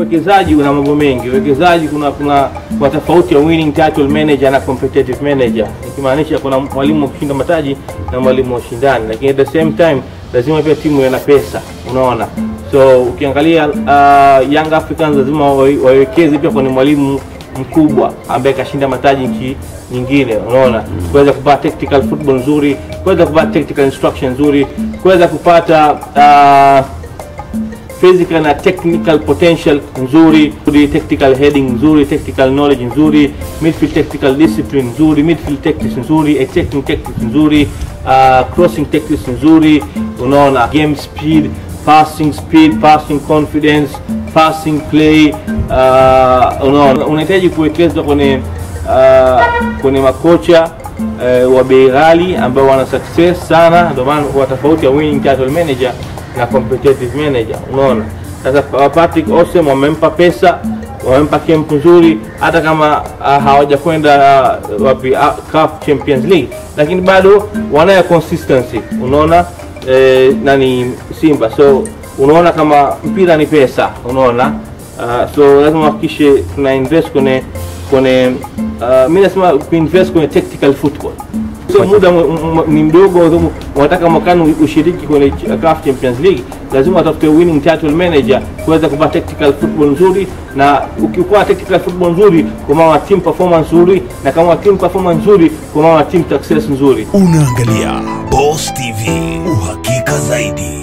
uwekezaji una mambo mengi. Uwekezaji kuna tofauti ya winning title manager na competitive manager. Ikimaanisha kuna mwalimu wa kushinda mataji na mwalimu wa ushindani, lakini at the same time lazima pia timu iwe na pesa, unaona. So ukiangalia Young Africans lazima wawekeze pia kwenye mwalimu mkubwa ambaye kashinda mataji nchi nyingine, unaona, kuweza kupata tactical football nzuri, kuweza kupata tactical instruction nzuri, kuweza kupata physical na technical potential nzuri, tactical heading nzuri, tactical knowledge nzuri, midfield tactical discipline nzuri, midfield tactics nzuri, attacking tactics nzuri, crossing tactics nzuri, unaona, game speed, passing confidence, passing play, unaona. Unahitaji kuwekeza kwenye makocha wa bei ghali ambao wana success sana. Ndio maana kwa tofauti ya winning title manager na competitive manager, unaona. Sasa Patrick Aussems wamempa pesa, wamempa camp nzuri, hata kama hawajakwenda wapi CAF Champions League, lakini bado wanayo consistency, unaona. Nani Simba, so unaona kama mpira ni pesa, unaona. So lazima hakikishe tuna invest kwenye mimi nasema invest kwenye tactical football. So muda ni mdogo, unataka mwakani ushiriki kwenye CAF Champions League, lazima utafute winning title manager kuweza kupata tactical football nzuri, na ukikuwa tactical football nzuri kwa maana team performance nzuri, na kama team performance nzuri kwa maana team success nzuri. Unaangalia Boss TV, uhakika zaidi.